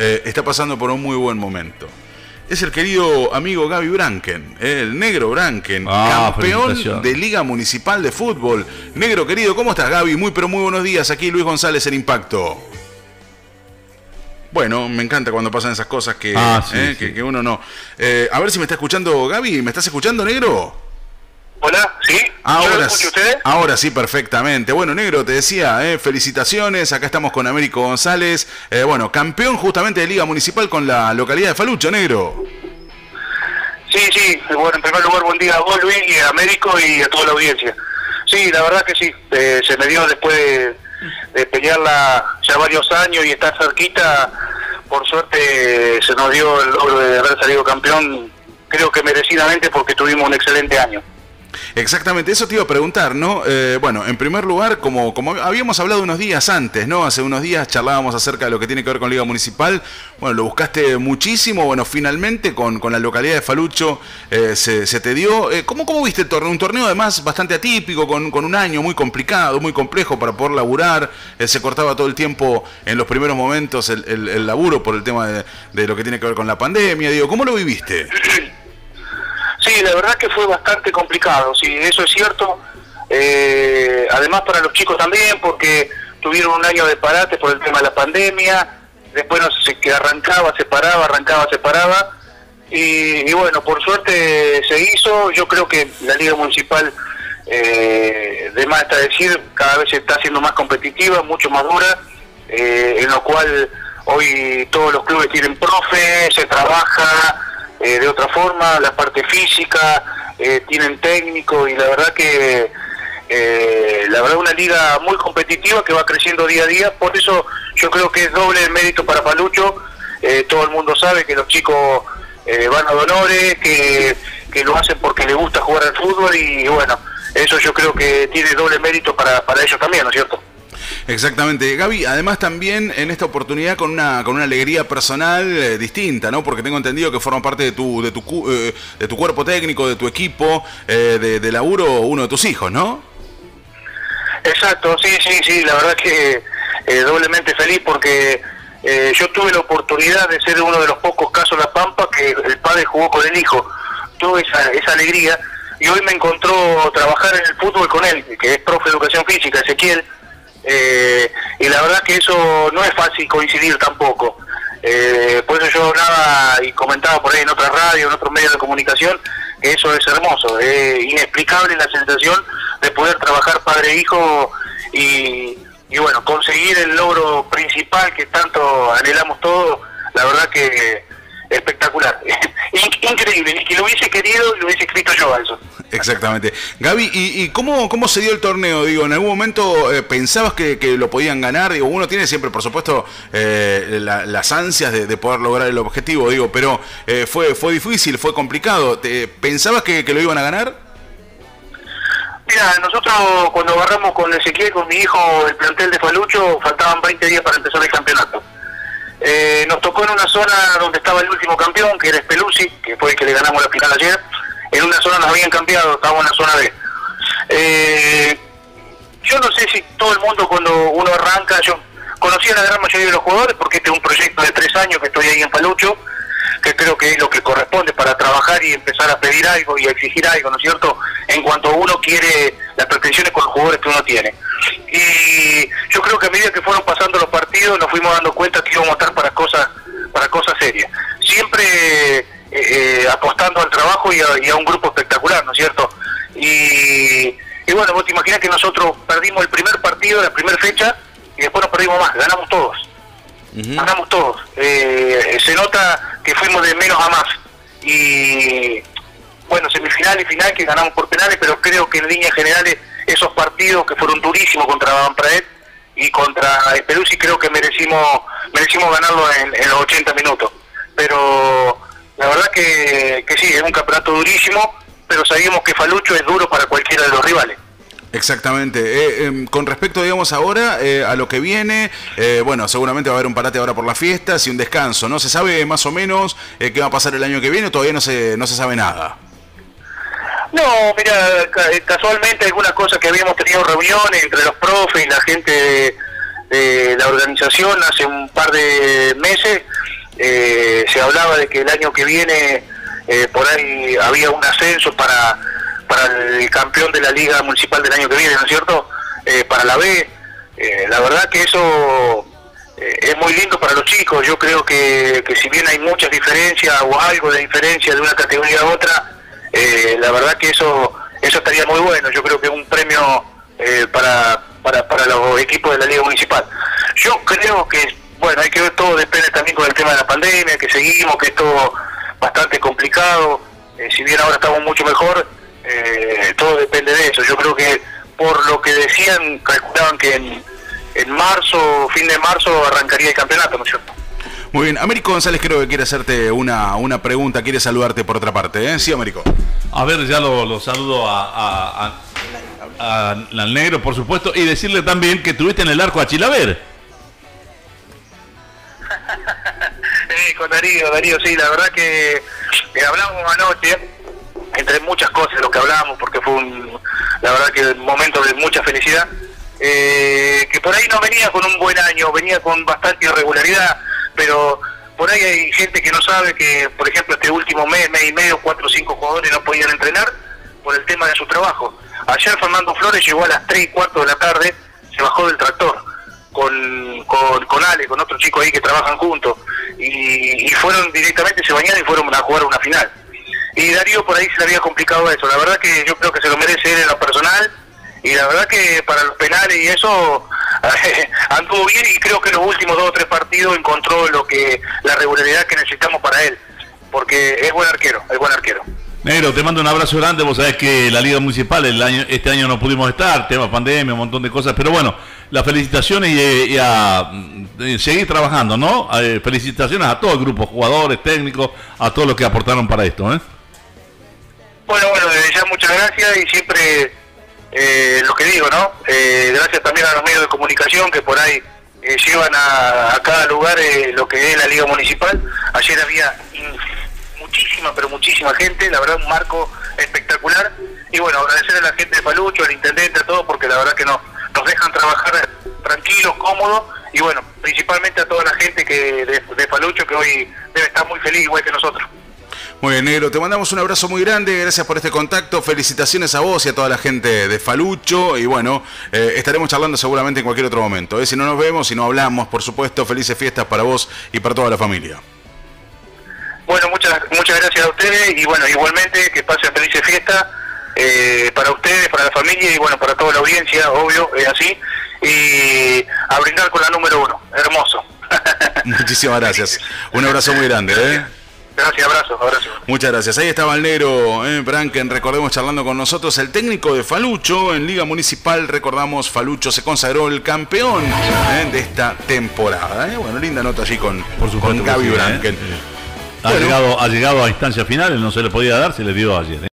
está pasando por un muy buen momento. Es el querido amigo Gaby Branquen, el negro Branquen, campeón de Liga Municipal de Fútbol. Negro querido, ¿cómo estás, Gaby? Muy pero muy buenos días, aquí Luis González en Impacto. Bueno, me encanta cuando pasan esas cosas que uno no... a ver si me está escuchando Gaby, ¿me estás escuchando, negro? Hola, ¿sí? Ahora, ¿Escucha usted? Ahora sí, perfectamente. Bueno, negro, te decía, felicitaciones, acá estamos con Américo González, bueno, campeón justamente de Liga Municipal con la localidad de Falucho, negro. Sí, bueno, en primer lugar, buen día a vos, Luis, y a Américo y a toda la audiencia. Sí, la verdad que sí, se me dio después de pelearla ya varios años y estar cerquita, por suerte se nos dio el logro de haber salido campeón, creo que merecidamente porque tuvimos un excelente año. Exactamente, eso te iba a preguntar, ¿no? Bueno, en primer lugar, como habíamos hablado unos días antes, ¿no? Hace unos días charlábamos acerca de lo que tiene que ver con Liga Municipal. Bueno, lo buscaste muchísimo, bueno, finalmente con la localidad de Falucho se te dio. ¿Cómo viste el torneo? Un torneo además bastante atípico, con un año muy complicado, muy complejo para poder laburar. Se cortaba todo el tiempo en los primeros momentos el laburo por el tema de lo que tiene que ver con la pandemia. Digo, ¿cómo lo viviste? Sí, la verdad que fue bastante complicado, sí, eso es cierto. Además para los chicos también, porque tuvieron un año de parate por el tema de la pandemia, después no sé, que arrancaba, se paraba, y bueno, por suerte se hizo. Yo creo que la Liga Municipal, de más está decir, cada vez se está haciendo más competitiva, mucho más dura, en lo cual hoy todos los clubes tienen profe, se trabaja de otra forma, la parte física, tienen técnico, y la verdad que una liga muy competitiva que va creciendo día a día. Por eso yo creo que es doble el mérito para Falucho. Todo el mundo sabe que los chicos van a honores, que lo hacen porque les gusta jugar al fútbol, y bueno, eso yo creo que tiene doble mérito para ellos también, ¿no es cierto? Exactamente, Gaby, además también en esta oportunidad con una alegría personal distinta, ¿no? Porque tengo entendido que forma parte de tu cuerpo técnico, de tu equipo, de laburo, uno de tus hijos, ¿no? Exacto, sí, la verdad que doblemente feliz porque yo tuve la oportunidad de ser uno de los pocos casos en La Pampa que el padre jugó con el hijo. Tuve esa alegría, y hoy me encontró trabajar en el fútbol con él, que es profe de educación física, Ezequiel. Y la verdad que eso no es fácil coincidir tampoco. Por eso yo hablaba y comentaba por ahí en otra radio, en otros medios de comunicación, que eso es hermoso, es inexplicable la sensación de poder trabajar padre e hijo, y bueno, conseguir el logro principal que tanto anhelamos todos. La verdad que espectacular, increíble, y que lo hubiese querido y lo hubiese escrito yo a eso. Exactamente. Gaby, ¿y cómo se dio el torneo? Digo, ¿en algún momento pensabas que lo podían ganar? Digo, uno tiene siempre, por supuesto, las ansias de poder lograr el objetivo, digo, pero fue difícil, fue complicado. ¿Pensabas que lo iban a ganar? Mira, nosotros cuando agarramos con Ezequiel, con mi hijo, el plantel de Falucho, faltaban 20 días para empezar el campeonato. Nos tocó en una zona donde estaba el último campeón, que era Speluzzi, que fue el que le ganamos la final ayer. En una zona nos habían cambiado, estábamos en la zona B. Yo no sé si todo el mundo, cuando uno arranca, yo conocí a la gran mayoría de los jugadores, porque este es un proyecto de 3 años que estoy ahí en Falucho, que creo que es lo que corresponde para trabajar y empezar a pedir algo y a exigir algo, ¿no es cierto?, en cuanto uno quiere las pretensiones con los jugadores que uno tiene. Y yo creo que a medida que fueron pasando los partidos nos fuimos dando cuenta que íbamos a estar para cosas serias. Siempre apostando al trabajo y a un grupo espectacular, ¿no es cierto? Y bueno, vos te imaginás que nosotros perdimos el primer partido, la primera fecha, y después nos perdimos más, ganamos todos. Ganamos todos. Se nota que fuimos de menos a más. Y bueno, semifinal y final que ganamos por penales, pero creo que en líneas generales esos partidos que fueron durísimos contra Banpraet y contra Speluzzi, creo que merecimos ganarlo en los 80 minutos. Pero la verdad que sí, es un campeonato durísimo, pero sabíamos que Falucho es duro para cualquiera de los rivales. Exactamente. Con respecto, digamos, ahora a lo que viene, bueno, seguramente va a haber un parate ahora por las fiestas y un descanso, ¿no? ¿Se sabe más o menos qué va a pasar el año que viene o todavía no se sabe nada? No, mira, casualmente alguna cosa que habíamos tenido reuniones entre los profes y la gente de la organización hace un par de meses, hablaba de que el año que viene por ahí había un ascenso para el campeón de la Liga Municipal del año que viene, ¿no es cierto? Para la B. La verdad que eso es muy lindo para los chicos. Yo creo que si bien hay muchas diferencias o algo de diferencia de una categoría a otra, la verdad que eso estaría muy bueno. Yo creo que es un premio para los equipos de la Liga Municipal. Yo creo que, bueno, hay que ver, todo depende también con el tema de la pandemia, que seguimos, que es todo bastante complicado. Si bien ahora estamos mucho mejor, todo depende de eso. Yo creo que por lo que decían, calculaban que en marzo, fin de marzo, arrancaría el campeonato, ¿no es cierto? Muy bien, Américo González creo que quiere hacerte una pregunta, quiere saludarte por otra parte, ¿eh? Sí, Américo. A ver, ya lo saludo al negro, por supuesto, y decirle también que tuviste en el arco a Chilaver. Con Darío, sí, la verdad que hablamos anoche, entre muchas cosas lo que hablamos, porque fue la verdad que un momento de mucha felicidad, que por ahí no venía con un buen año, venía con bastante irregularidad, pero por ahí hay gente que no sabe que, por ejemplo, este último mes y medio, 4 o 5 jugadores no podían entrenar por el tema de su trabajo. Ayer Fernando Flores llegó a las 3:15 de la tarde, se bajó del tractor con Ale, con otro chico ahí que trabajan juntos, y fueron directamente, se bañaron y fueron a jugar una final. Y Darío por ahí se le había complicado eso. La verdad que yo creo que se lo merece él en lo personal, y la verdad que para los penales y eso anduvo bien, y creo que en los últimos 2 o 3 partidos encontró la regularidad que necesitamos para él, porque es buen arquero. Negro, te mando un abrazo grande. Vos sabés que la Liga Municipal este año no pudimos estar, tema pandemia, un montón de cosas, pero bueno, las felicitaciones y a seguir trabajando, ¿no? Felicitaciones a todo el grupo, jugadores, técnicos, a todos los que aportaron para esto, ¿eh? Bueno, desde ya muchas gracias, y siempre lo que digo, ¿no? Gracias también a los medios de comunicación que por ahí llevan a cada lugar lo que es la Liga Municipal. Ayer había muchísima gente, la verdad un marco espectacular, y bueno, agradecer a la gente de Falucho, al intendente, a todos, porque la verdad que nos dejan trabajar tranquilos, cómodos, y bueno, principalmente a toda la gente de Falucho, que hoy debe estar muy feliz igual que nosotros. Muy bien, negro, te mandamos un abrazo muy grande, gracias por este contacto, felicitaciones a vos y a toda la gente de Falucho, y bueno, estaremos charlando seguramente en cualquier otro momento, si no nos vemos, si no hablamos, por supuesto, felices fiestas para vos y para toda la familia. Bueno, muchas gracias a ustedes, y bueno, igualmente que pasen felices fiestas para ustedes, para la familia, y bueno, para toda la audiencia, obvio, es así, y a brindar con la número 1, hermoso. Muchísimas gracias, un abrazo muy grande, Gracias, abrazo. Muchas gracias. Ahí estaba el negro Branken, recordemos, charlando con nosotros, el técnico de Falucho en Liga Municipal. Recordamos, Falucho se consagró el campeón de esta temporada. Bueno, linda nota allí con Gaby Branken. Ha llegado a instancias finales, no se le podía dar, se le dio ayer.